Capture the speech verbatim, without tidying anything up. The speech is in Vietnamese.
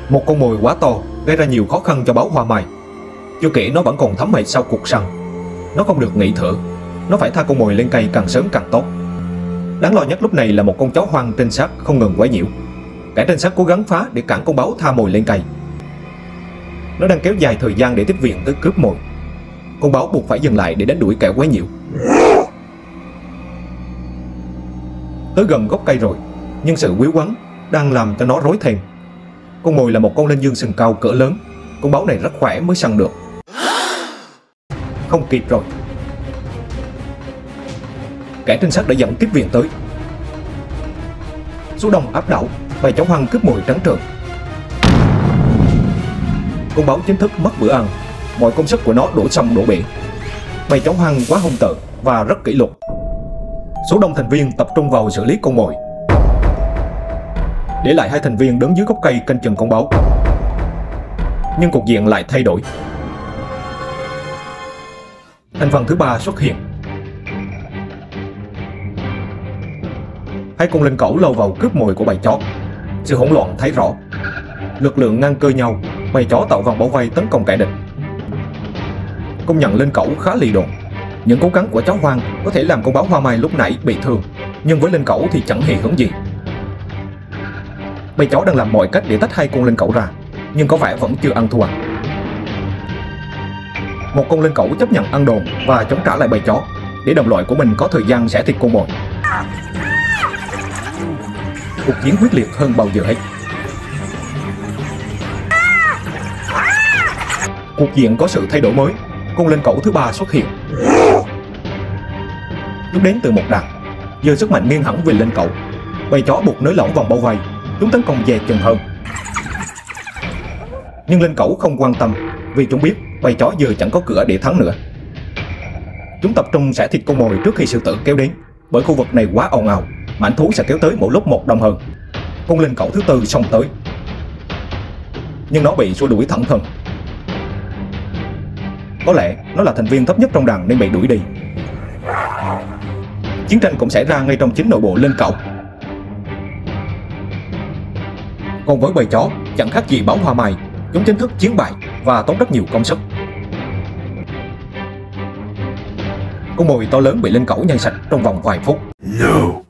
Một con mồi quá to gây ra nhiều khó khăn cho báo hoa mai. Chưa kể nó vẫn còn thấm mệt sau cuộc săn. Nó không được nghỉ thở, nó phải tha con mồi lên cây càng sớm càng tốt. Đáng lo nhất lúc này là một con chó hoang trinh sát không ngừng quấy nhiễu. Kẻ trinh sát cố gắng phá để cản con báo tha mồi lên cây. Nó đang kéo dài thời gian để tiếp viện tới cướp mồi. Con báo buộc phải dừng lại để đánh đuổi kẻ quấy nhiễu. Tới gần gốc cây rồi, nhưng sự quýu quắn đang làm cho nó rối thêm. Con mồi là một con linh dương sừng cao cỡ lớn. Con báo này rất khỏe mới săn được. Không kịp rồi. Kẻ trinh sát đã dẫn tiếp viện tới. Số đông áp đảo, bầy chó hoang cướp mồi trắng trợn. Con báo chính thức mất bữa ăn. Mọi công sức của nó đổ sông đổ bể. Bầy chó hoang quá hung tợn và rất kỷ luật. Số đông thành viên tập trung vào xử lý con mồi, để lại hai thành viên đứng dưới gốc cây canh chừng con báo. Nhưng cục diện lại thay đổi. Thành phần thứ ba xuất hiện. Hai con linh cẩu lao vào cướp mồi của bầy chó. Sự hỗn loạn thấy rõ. Lực lượng ngang cơ nhau, bầy chó tạo vòng bảo vây tấn công kẻ địch. Công nhận linh cẩu khá lì đồn. Những cố gắng của chó hoang có thể làm con báo hoa mai lúc nãy bị thương, nhưng với linh cẩu thì chẳng hề hấn gì. Bầy chó đang làm mọi cách để tách hai con linh cẩu ra, nhưng có vẻ vẫn chưa ăn thua. Một con linh cẩu chấp nhận ăn đòn và chống trả lại bầy chó, để đồng loại của mình có thời gian xẻ thịt con mồi. Cuộc chiến quyết liệt hơn bao giờ hết. Cuộc diện có sự thay đổi mới. Con linh cẩu thứ ba xuất hiện. Chúng đến từ một đàn. Giờ sức mạnh nghiêng hẳn về linh cẩu. Bầy chó buộc nới lỏng vòng bao vây. Chúng tấn công dè chừng hơn. Nhưng linh cẩu không quan tâm, vì chúng biết bầy chó giờ chẳng có cửa để thắng nữa. Chúng tập trung xẻ thịt con mồi trước khi sư tử kéo đến, bởi khu vực này quá ồn ào, mãnh thú sẽ kéo tới mỗi lúc một đông hơn. Con linh cẩu thứ tư xông tới, nhưng nó bị xua đuổi thẳng thừng. Có lẽ nó là thành viên thấp nhất trong đàn nên bị đuổi đi. Chiến tranh cũng xảy ra ngay trong chính nội bộ linh cẩu. Còn với bầy chó, chẳng khác gì báo hoa mai, chúng chính thức chiến bại và tốn rất nhiều công sức. Con mồi to lớn bị linh cẩu nhai sạch trong vòng vài phút. No.